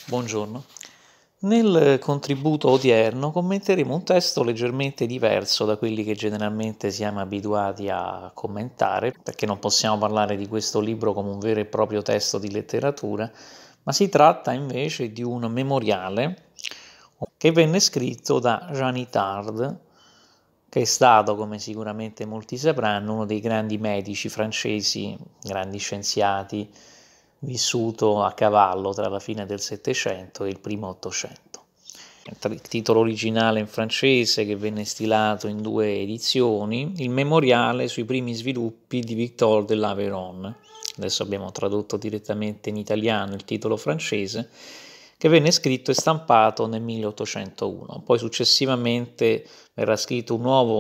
Buongiorno. Nel contributo odierno commenteremo un testo leggermente diverso da quelli che generalmente siamo abituati a commentare, perché non possiamo parlare di questo libro come un vero e proprio testo di letteratura, ma si tratta invece di un memoriale che venne scritto da Jean Itard, che è stato, come sicuramente molti sapranno, uno dei grandi medici francesi, grandi scienziati, vissuto a cavallo tra la fine del Settecento e il primo Ottocento. Il titolo originale in francese, che venne stilato in 2 edizioni, il memoriale sui primi sviluppi di Victor de l'Aveyron. Adesso abbiamo tradotto direttamente in italiano il titolo francese, che venne scritto e stampato nel 1801. Poi successivamente verrà scritto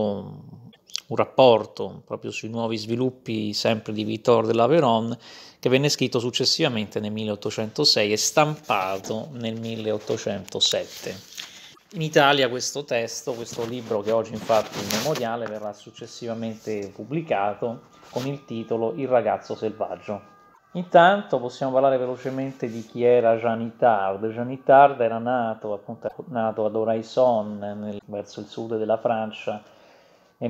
un rapporto proprio sui nuovi sviluppi sempre di Victor de l'Aveyron, che venne scritto successivamente nel 1806 e stampato nel 1807. In Italia questo testo, questo libro che oggi infatti è il memoriale, verrà successivamente pubblicato con il titolo Il ragazzo selvaggio. Intanto possiamo parlare velocemente di chi era Jean Itard. Jean Itard era nato ad Oraison, verso il sud della Francia, nel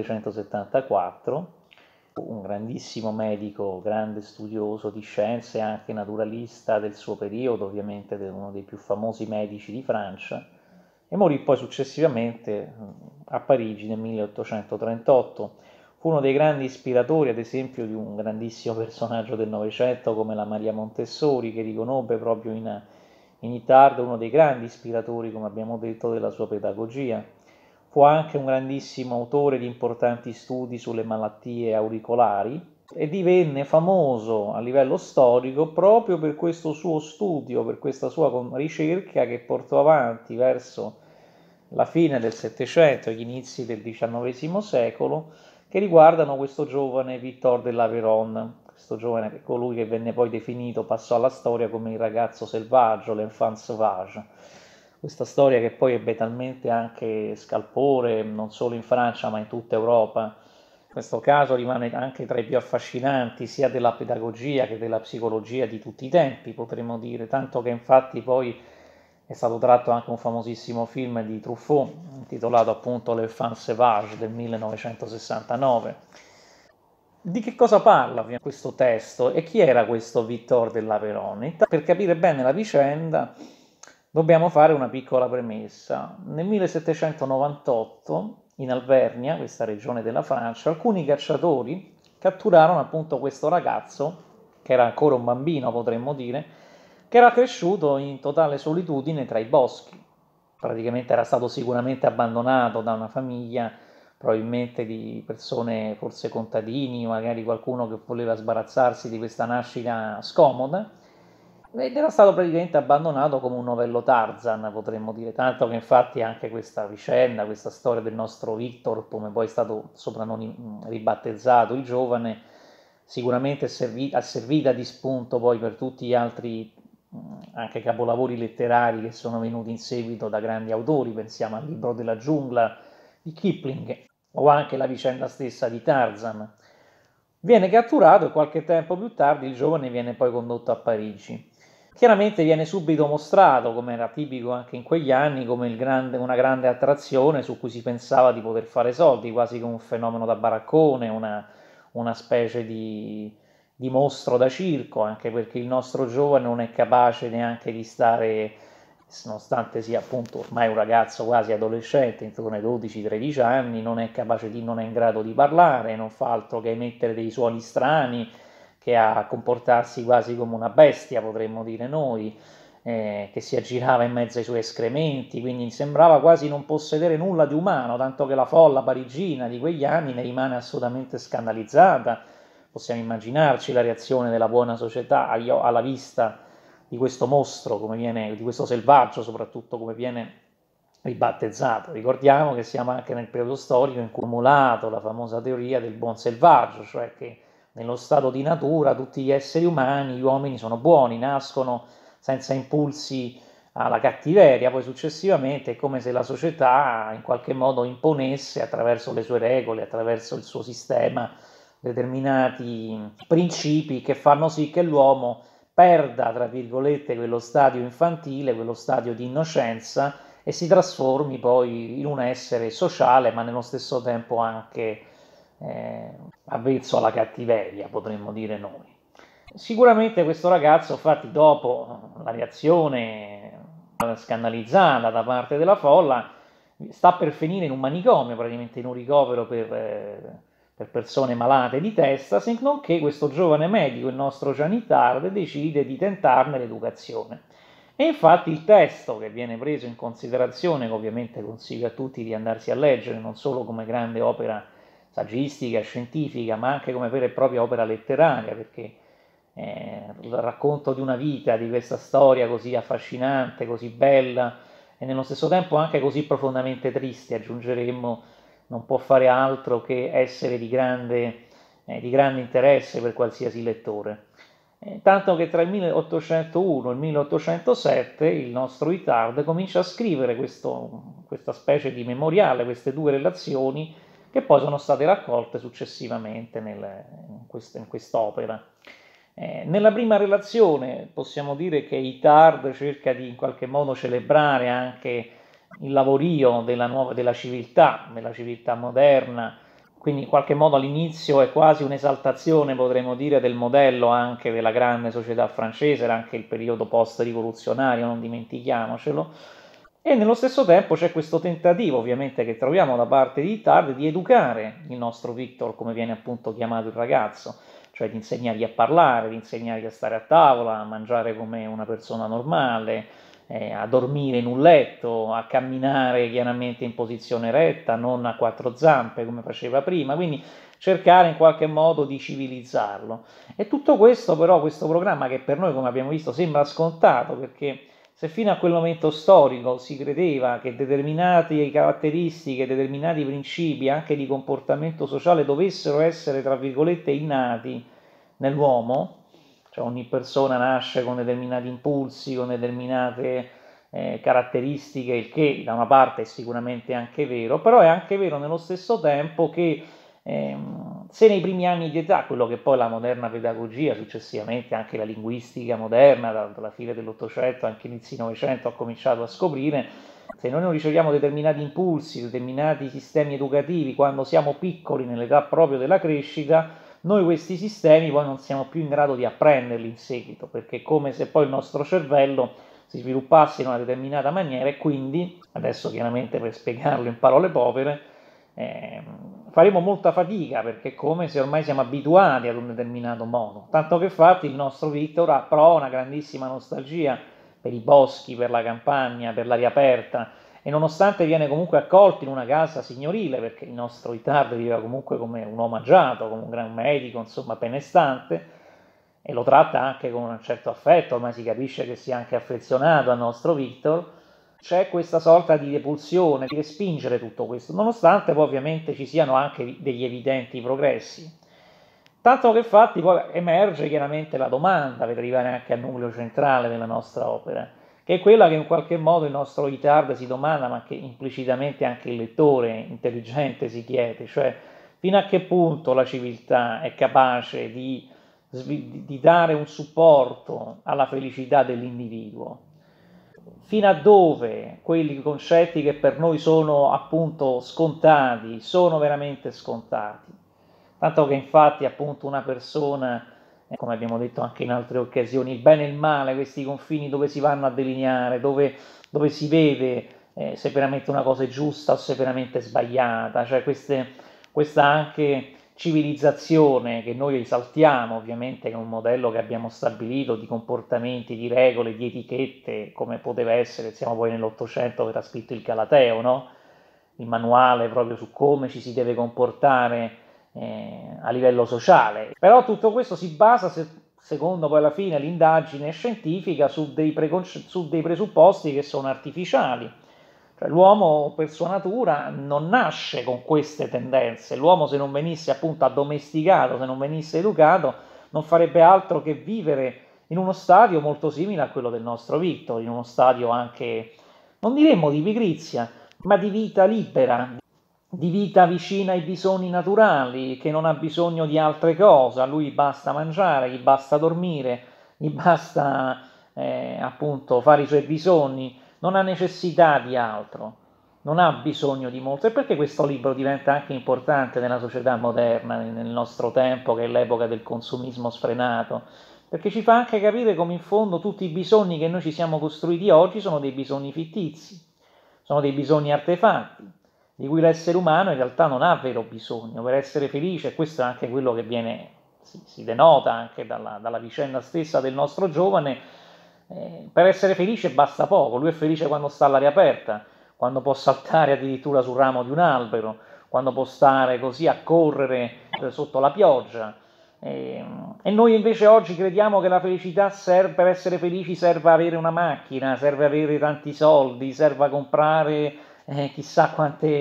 1774, un grandissimo medico, grande studioso di scienze, anche naturalista del suo periodo, ovviamente uno dei più famosi medici di Francia, e morì poi successivamente a Parigi nel 1838. Fu uno dei grandi ispiratori, ad esempio, di un grandissimo personaggio del Novecento come la Maria Montessori, che riconobbe proprio in Itard uno dei grandi ispiratori, come abbiamo detto, della sua pedagogia. Fu anche un grandissimo autore di importanti studi sulle malattie auricolari e divenne famoso a livello storico proprio per questo suo studio, per questa sua ricerca che portò avanti verso la fine del Settecento e gli inizi del XIX secolo, che riguardano questo giovane Victor de l'Aveyron, questo giovane, colui che venne poi definito, passò alla storia come il ragazzo selvaggio, l'enfant sauvage. Questa storia che poi ebbe talmente anche scalpore, non solo in Francia ma in tutta Europa. In questo caso rimane anche tra i più affascinanti sia della pedagogia che della psicologia di tutti i tempi, potremmo dire, tanto che infatti poi è stato tratto anche un famosissimo film di Truffaut, intitolato appunto L'Enfant Sauvage del 1969. Di che cosa parla questo testo e chi era questo Victor dell'Aveyron? Per capire bene la vicenda dobbiamo fare una piccola premessa. Nel 1798 in Alvernia, questa regione della Francia, alcuni cacciatori catturarono appunto questo ragazzo, che era ancora un bambino potremmo dire, che era cresciuto in totale solitudine tra i boschi. Praticamente era stato sicuramente abbandonato da una famiglia, probabilmente di persone, forse contadini, magari qualcuno che voleva sbarazzarsi di questa nascita scomoda, ed era stato praticamente abbandonato come un novello Tarzan, potremmo dire, tanto che infatti anche questa vicenda, questa storia del nostro Victor, come poi è stato ribattezzato il giovane, sicuramente è servita di spunto poi per tutti gli altri anche capolavori letterari che sono venuti in seguito da grandi autori, pensiamo al Libro della giungla di Kipling o anche la vicenda stessa di Tarzan. Viene catturato e qualche tempo più tardi il giovane viene poi condotto a Parigi. Chiaramente viene subito mostrato, come era tipico anche in quegli anni, come una grande attrazione su cui si pensava di poter fare soldi, quasi come un fenomeno da baraccone, una specie di mostro da circo, anche perché il nostro giovane non è capace neanche di stare, nonostante sia appunto ormai un ragazzo quasi adolescente, intorno ai 12-13 anni, non è in grado di parlare, non fa altro che emettere dei suoni strani, che a comportarsi quasi come una bestia, potremmo dire noi, che si aggirava in mezzo ai suoi escrementi, quindi sembrava quasi non possedere nulla di umano, tanto che la folla parigina di quegli anni ne rimane assolutamente scandalizzata. Possiamo immaginarci la reazione della buona società alla vista di questo mostro, di questo selvaggio soprattutto, come viene ribattezzato. Ricordiamo che siamo anche nel periodo storico in cui è accumulato la famosa teoria del buon selvaggio, cioè che nello stato di natura tutti gli esseri umani, gli uomini sono buoni, nascono senza impulsi alla cattiveria, poi successivamente è come se la società in qualche modo imponesse attraverso le sue regole, attraverso il suo sistema, determinati principi che fanno sì che l'uomo perda, tra virgolette, quello stadio infantile, quello stadio di innocenza e si trasformi poi in un essere sociale, ma nello stesso tempo anche avvezzo alla cattiveria, potremmo dire noi. Sicuramente questo ragazzo, infatti, dopo la reazione scandalizzata da parte della folla, sta per finire in un manicomio, praticamente in un ricovero per persone malate di testa, se non che questo giovane medico, il nostro Janitard, decide di tentarne l'educazione. E infatti il testo che viene preso in considerazione, che ovviamente consiglio a tutti di andarsi a leggere, non solo come grande opera saggistica, scientifica, ma anche come vera e propria opera letteraria, perché il racconto di una vita, di questa storia così affascinante, così bella e nello stesso tempo anche così profondamente triste, aggiungeremmo, non può fare altro che essere di grande interesse per qualsiasi lettore. Tanto che tra il 1801 e il 1807 il nostro Itard comincia a scrivere questa specie di memoriale, queste due relazioni che poi sono state raccolte successivamente in quest'opera. Nella prima relazione possiamo dire che Itard cerca di in qualche modo celebrare anche il lavorio della civiltà moderna, quindi in qualche modo all'inizio è quasi un'esaltazione, potremmo dire, del modello anche della grande società francese, era anche il periodo post-rivoluzionario, non dimentichiamocelo, e nello stesso tempo c'è questo tentativo, ovviamente, che troviamo da parte di Itard di educare il nostro Victor, come viene appunto chiamato il ragazzo, cioè di insegnargli a parlare, di insegnargli a stare a tavola, a mangiare come una persona normale, a dormire in un letto, a camminare chiaramente in posizione retta, non a quattro zampe come faceva prima, quindi cercare in qualche modo di civilizzarlo. E tutto questo però, questo programma che per noi, come abbiamo visto, sembra scontato, perché se fino a quel momento storico si credeva che determinate caratteristiche, determinati principi anche di comportamento sociale dovessero essere, tra virgolette, innati nell'uomo, cioè ogni persona nasce con determinati impulsi, con determinate caratteristiche, il che da una parte è sicuramente anche vero, però è anche vero nello stesso tempo che se nei primi anni di età, quello che poi la moderna pedagogia, successivamente anche la linguistica moderna, dalla fine dell'Ottocento, anche inizi Novecento, ha cominciato a scoprire, se noi non riceviamo determinati impulsi, determinati sistemi educativi quando siamo piccoli, nell'età proprio della crescita, noi questi sistemi poi non siamo più in grado di apprenderli in seguito, perché è come se poi il nostro cervello si sviluppasse in una determinata maniera e quindi, adesso chiaramente per spiegarlo in parole povere, faremo molta fatica perché è come se ormai siamo abituati ad un determinato modo, tanto che infatti il nostro Victor ha però una grandissima nostalgia per i boschi, per la campagna, per l'aria aperta e nonostante viene comunque accolto in una casa signorile, perché il nostro Itard viveva comunque come un uomo agiato, come un gran medico, insomma benestante, e lo tratta anche con un certo affetto, ormai si capisce che sia anche affezionato al nostro Victor, c'è questa sorta di repulsione, di respingere tutto questo, nonostante poi ovviamente ci siano anche degli evidenti progressi. Tanto che infatti poi emerge chiaramente la domanda per arrivare anche al nucleo centrale della nostra opera, che è quella che in qualche modo il nostro Itard si domanda, ma che implicitamente anche il lettore intelligente si chiede, cioè fino a che punto la civiltà è capace di dare un supporto alla felicità dell'individuo, fino a dove quelli concetti che per noi sono appunto scontati, sono veramente scontati. Tanto che infatti appunto una persona, come abbiamo detto anche in altre occasioni, il bene e il male, questi confini dove si vanno a delineare, dove si vede se veramente una cosa è giusta o se veramente sbagliata, cioè questa anche civilizzazione che noi esaltiamo, ovviamente, che è un modello che abbiamo stabilito di comportamenti, di regole, di etichette, come poteva essere, siamo poi nell'Ottocento che era scritto il Galateo, no? Il manuale proprio su come ci si deve comportare a livello sociale. Però tutto questo si basa, secondo poi alla fine l'indagine scientifica, su dei presupposti che sono artificiali. Cioè, l'uomo per sua natura non nasce con queste tendenze, l'uomo se non venisse appunto addomesticato, se non venisse educato, non farebbe altro che vivere in uno stadio molto simile a quello del nostro Victor, in uno stadio anche, non diremmo di pigrizia, ma di vita libera, di vita vicina ai bisogni naturali, che non ha bisogno di altre cose, a lui basta mangiare, gli basta dormire, gli basta appunto fare i suoi bisogni, non ha necessità di altro, non ha bisogno di molto. E perché questo libro diventa anche importante nella società moderna, nel nostro tempo, che è l'epoca del consumismo sfrenato? Perché ci fa anche capire come in fondo tutti i bisogni che noi ci siamo costruiti oggi sono dei bisogni fittizi, sono dei bisogni artefatti, di cui l'essere umano in realtà non ha vero bisogno per essere felice, e questo è anche quello che si denota anche dalla vicenda stessa del nostro giovane. Per essere felice basta poco, lui è felice quando sta all'aria aperta, quando può saltare addirittura sul ramo di un albero, quando può stare così a correre sotto la pioggia. E noi invece oggi crediamo che la felicità per essere felici serva avere una macchina, serve avere tanti soldi, serva comprare chissà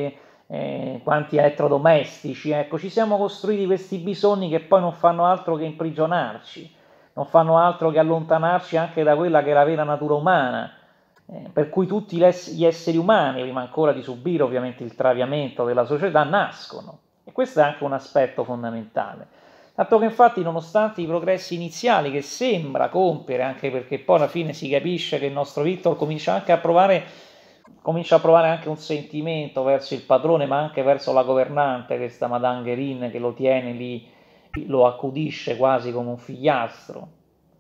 quanti elettrodomestici. Ecco, ci siamo costruiti questi bisogni che poi non fanno altro che imprigionarci, non fanno altro che allontanarci anche da quella che è la vera natura umana, per cui tutti gli esseri umani, prima ancora di subire ovviamente il traviamento della società, nascono. E questo è anche un aspetto fondamentale. Tanto che infatti, nonostante i progressi iniziali che sembra compiere, anche perché poi alla fine si capisce che il nostro Victor comincia a provare anche un sentimento verso il padrone, ma anche verso la governante, questa Madame Guérin, che lo tiene lì, lo accudisce quasi come un figliastro.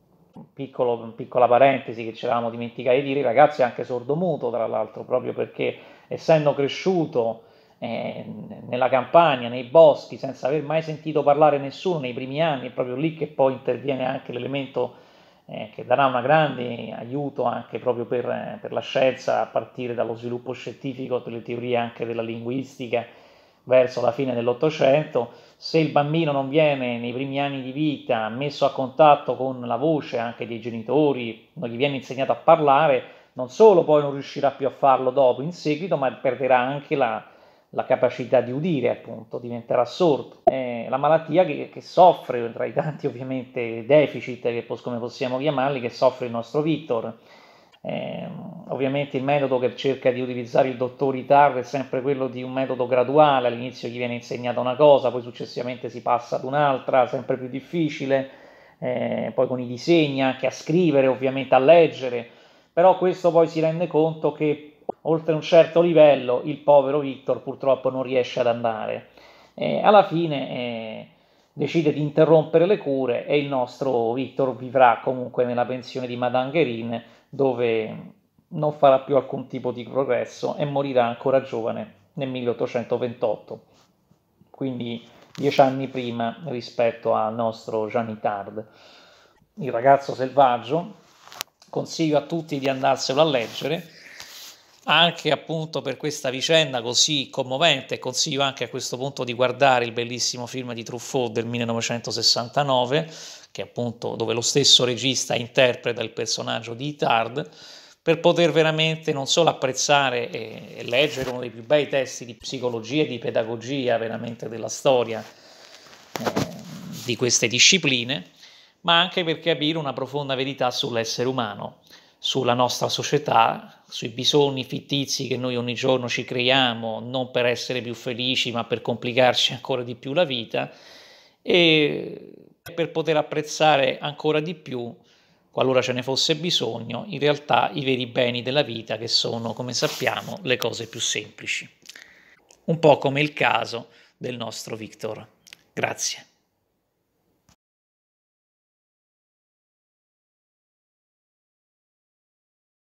Piccola parentesi che ci eravamo dimenticati di dire, il ragazzo è anche sordomuto, tra l'altro, proprio perché essendo cresciuto nella campagna, nei boschi, senza aver mai sentito parlare nessuno nei primi anni, è proprio lì che poi interviene anche l'elemento che darà un grande aiuto anche proprio per la scienza, a partire dallo sviluppo scientifico delle teorie anche della linguistica verso la fine dell'Ottocento. Se il bambino non viene nei primi anni di vita messo a contatto con la voce anche dei genitori, non gli viene insegnato a parlare, non solo poi non riuscirà più a farlo dopo, in seguito, ma perderà anche la capacità di udire, appunto, diventerà sordo. È la malattia che soffre, tra i tanti ovviamente deficit, come possiamo chiamarli, che soffre il nostro Victor. Ovviamente il metodo che cerca di utilizzare il dottor Itard è sempre quello di un metodo graduale, all'inizio gli viene insegnata una cosa, poi successivamente si passa ad un'altra, sempre più difficile, poi con i disegni anche a scrivere, ovviamente a leggere, però questo poi si rende conto che oltre un certo livello il povero Victor purtroppo non riesce ad andare. Alla fine decide di interrompere le cure e il nostro Victor vivrà comunque nella pensione di Madame Guérin, dove non farà più alcun tipo di progresso e morirà ancora giovane nel 1828, quindi 10 anni prima rispetto al nostro Jean Itard. Il ragazzo selvaggio, consiglio a tutti di andarselo a leggere, anche appunto per questa vicenda così commovente. Consiglio anche a questo punto di guardare il bellissimo film di Truffaut del 1969, che appunto dove lo stesso regista interpreta il personaggio di Itard, per poter veramente non solo apprezzare e leggere uno dei più bei testi di psicologia e di pedagogia veramente della storia di queste discipline, ma anche per capire una profonda verità sull'essere umano, sulla nostra società, sui bisogni fittizi che noi ogni giorno ci creiamo, non per essere più felici, ma per complicarci ancora di più la vita, e per poter apprezzare ancora di più, qualora ce ne fosse bisogno, in realtà i veri beni della vita, che sono, come sappiamo, le cose più semplici. Un po' come il caso del nostro Victor. Grazie.